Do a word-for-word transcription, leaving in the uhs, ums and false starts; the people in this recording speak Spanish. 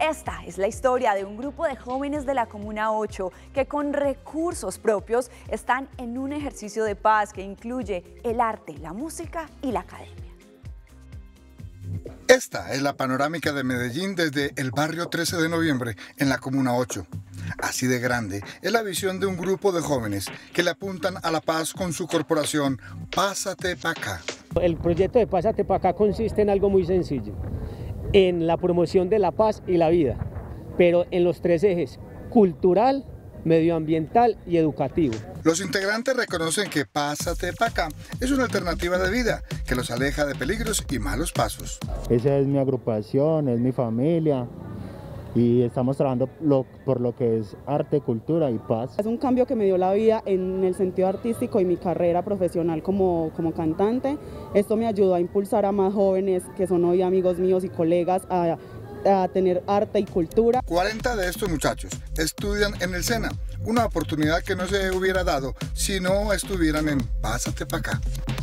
Esta es la historia de un grupo de jóvenes de la Comuna ocho que con recursos propios están en un ejercicio de paz que incluye el arte, la música y la academia. Esta es la panorámica de Medellín desde el barrio trece de noviembre en la Comuna ocho. Así de grande es la visión de un grupo de jóvenes que le apuntan a la paz con su corporación Pásate Pa' Acá. El proyecto de Pásate Pa' Acá consiste en algo muy sencillo, en la promoción de la paz y la vida, pero en los tres ejes: cultural, medioambiental y educativo. Los integrantes reconocen que Pásate Pa' Acá es una alternativa de vida que los aleja de peligros y malos pasos. Esa es mi agrupación, es mi familia y estamos trabajando lo, por lo que es arte, cultura y paz. Es un cambio que me dio la vida en el sentido artístico y mi carrera profesional como, como cantante. Esto me ayudó a impulsar a más jóvenes que son hoy amigos míos y colegas a a tener arte y cultura. cuarenta de estos muchachos estudian en el SENA, una oportunidad que no se hubiera dado si no estuvieran en Pásate Pa' Acá.